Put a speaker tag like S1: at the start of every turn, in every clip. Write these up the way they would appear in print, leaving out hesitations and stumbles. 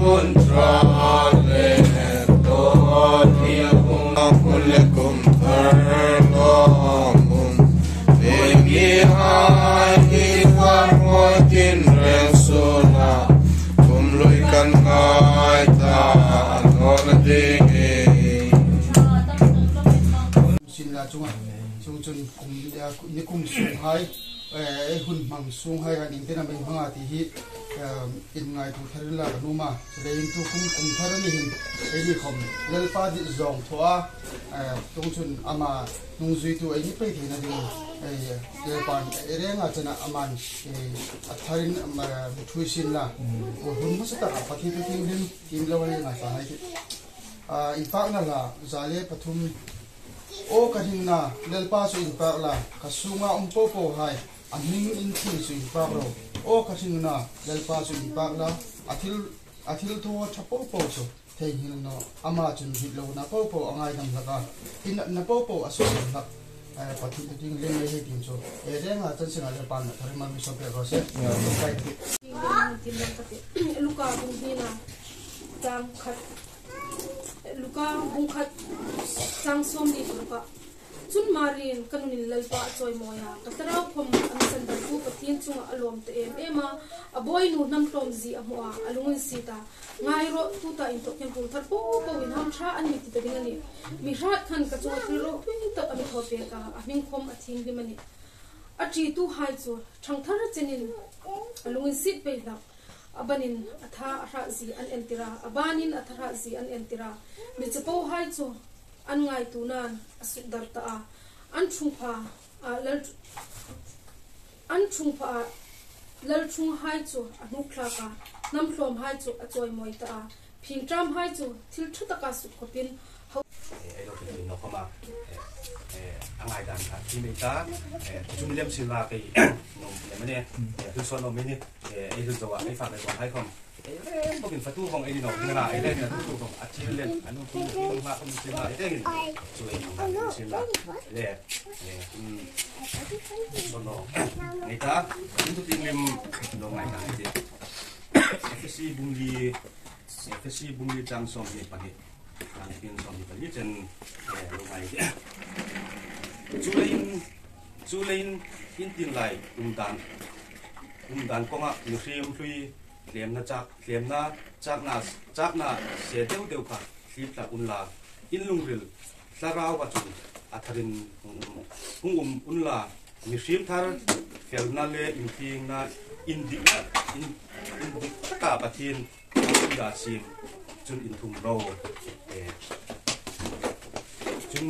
S1: hun mang sung hai kan in tena mai hanga ti hi in ngai tu tharila numa lein tu kum tharani hin ei khom lel pa di zong thoa tung chun ama nung zui tu ei pe thina ding ei le pan erenga chana aman atharin thuisin la hun ma sata pathi tu ting din tim lawai na sa hai in pa na la zale pathum o kahinna lel pa su in pa la kasunga po po hai aning in thi su in pa ro o kahinna lel pa su in pa la athil tho chapo po so thei hil no ama chun hit lo na po po angai dam laka in na po po asu lak pathi tu ting le me he tin so e renga chan singa le pan na thari ma mi so pe ro se kai
S2: luka bung hina jam khat luka bung khat sang som di luka chun marin kanunin lalpa choi moya katara khom an san da ku pathin chunga alom te ema aboi nu nam tom zi amwa alungun sita ngai ro tu ta in to ken pu thar po po in ham tha an mi ti ding ani mi rat khan ka chwa thil ro tui ta ami tho pe ka aming khom athing di mani achi tu hai chu thang thar chenin alungun sit pe da abanin atha ra zi an entira abanin athara zi an entira mi chapo hai chu an ngai tu nan asuk dar ta an chungpha lal chung hai chu anuk thla ka nam hlom hai chu achoi moi ta phing tram hai chu thil thu ta ka su kopin
S3: ai lo tin no khoma angai dan ka ti me ta chum lem sila kai no le mane tu so no me ni ai tu zawa ai fa le wa hai khom bokin fatu hong ai no ngana ai le na tu hong achi le anu tu ma khom sila ai deng chu ai sila le so no ai ta tu tin lem no ngai na ti FSC bungli chang som ni pa ni ang pin som ni pa ni chen lo ngai Chulain in tin lai dan ko nga nusim hlui lem na chak na se deu kha slip la unla in lungril tlarau wa chu atharin unla nusim thar felna le in thing na in ka pathin da sim chun in thum ro chun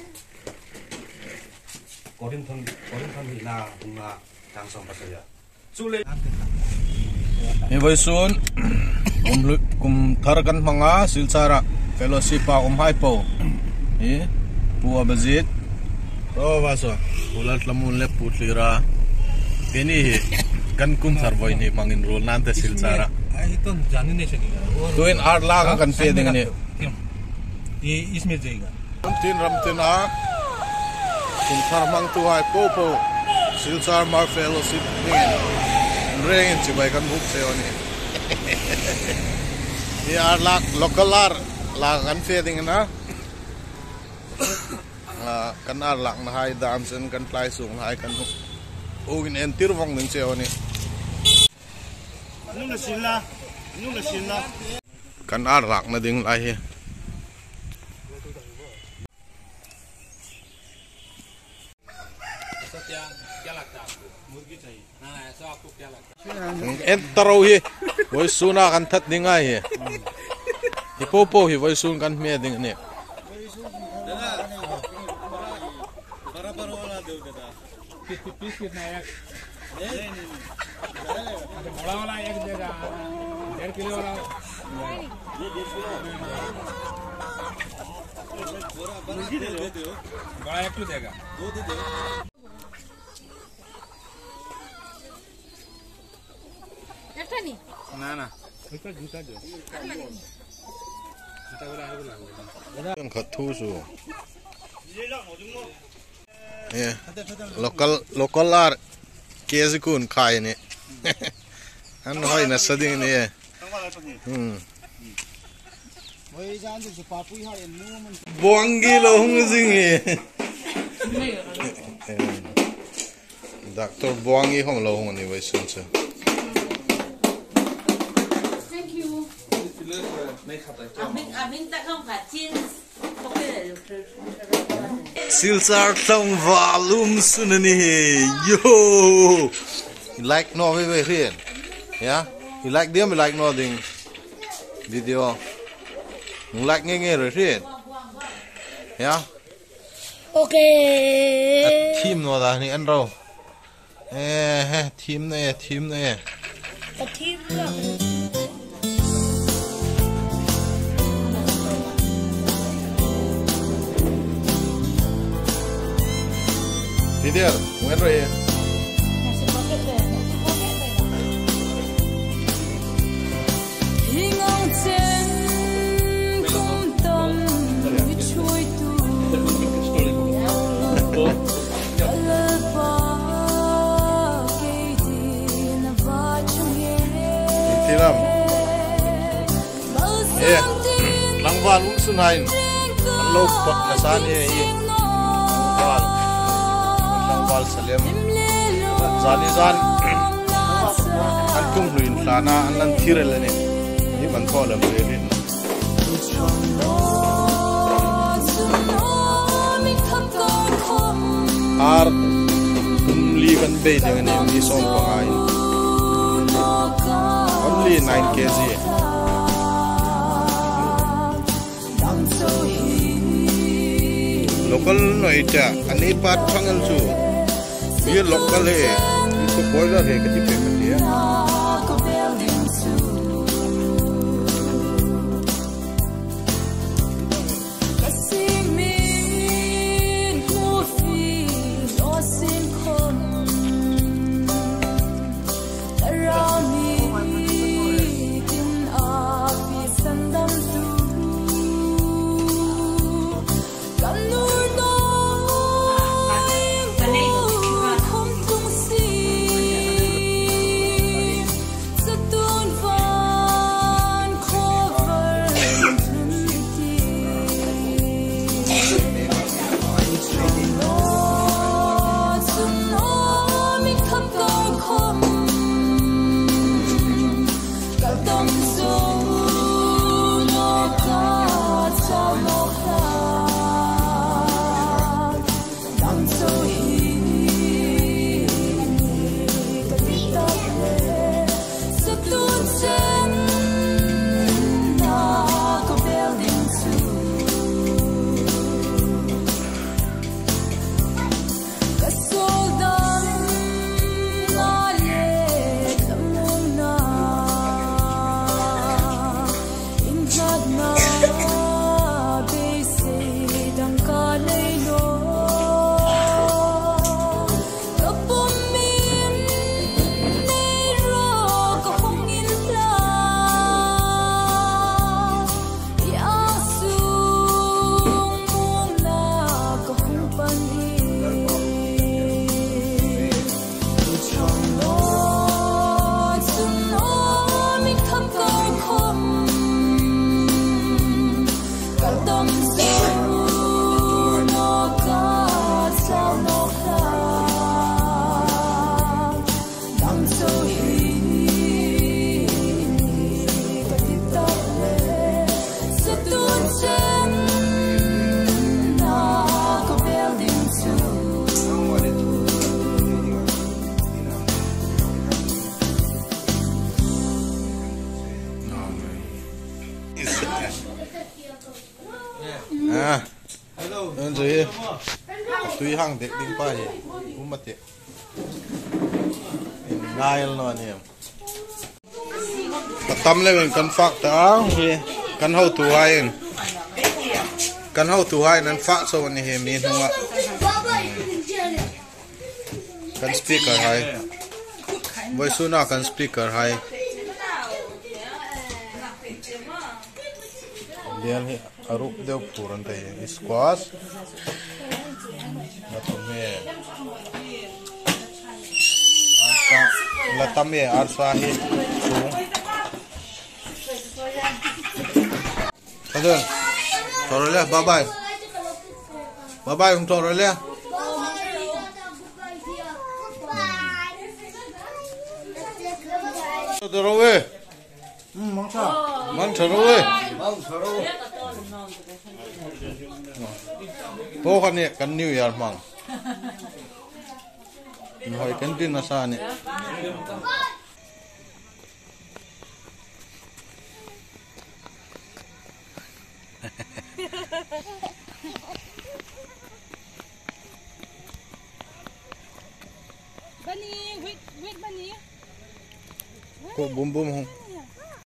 S3: Korin thon na bunga tang som pasaya chule
S4: e vai sun kum tharakan manga silchara fellowship pa hai po e puwa bazit ro waso ulat lamun le putlira beni kan kum tharvoi ni mangin rol nan ta silchara
S5: ai ton jani ne chani
S4: to in art la kan pe ding ne
S5: ये इसमें जाएगा
S4: ramtin a kum tharmang tu hai po silchar mar fellowship ding reng chi bai kan buk se oni ni art la local art la kan fe ding na kan ar lak na hai dance kan plai sung hai kan ogin entir wong ning che oni
S5: nu na sila
S4: kan ar lak na ding lai he en taro hi voi suna kan that dingai he ipopo hi voi sun kan me ding ne
S5: piece कितना एक बड़ा वाला एक देगा 1.5 किलो वाला बड़ा एक तो देगा दो दे दो
S2: একটা নি
S5: ना उसका जूता दो जूता वाला है बोला
S4: kan khathu su
S5: ये ला हो जुमो
S4: local art kezikun khai ne an hoi na sading ne Buanggi lohung zingi. Doctor Buanggi hong lohung ni wei sun se.
S2: Thank you.
S6: Amin tak kau kacin.
S4: Silsar tong volume sunani. Yo. You like no we here? Yeah? You like them? You like no thing? Video. You like nghe rồi here? Yeah?
S6: Okay.
S4: Team no da ni an ro. Team này.
S6: Team lah.
S4: Video, nghe rồi. Tiram. Langval usunain. Lok pot nasani langval. Langval salem. Zalizan. Antum luin sana anan tirel ni. Ni man thola berin. Ar tumli kan be dengan ni som pangai. Only 9 kg. Local noita, ani pat pangal su. Dia local he. Itu boiler he kati payment dia. Rồi tùy hàng đẹp đinh pa hi cũng mất tiệt ngay lo nè tâm lên mình cần phát đó thì cần hậu tu hai nên phát số này thì mình không ạ cần speaker hai với số nào cần speaker hai dia ni aruk deu puran tay squash natome ata latame arsa hi Ada. Toroleh, bye bye. Bye bye, toroleh. Torowe.
S1: Mangsa.
S4: Mang torowe. To kan ni kan New Year mang. Hoi kan din na sa ni.
S2: Bunny, wait, Bunny.
S4: Ko bum bum hong.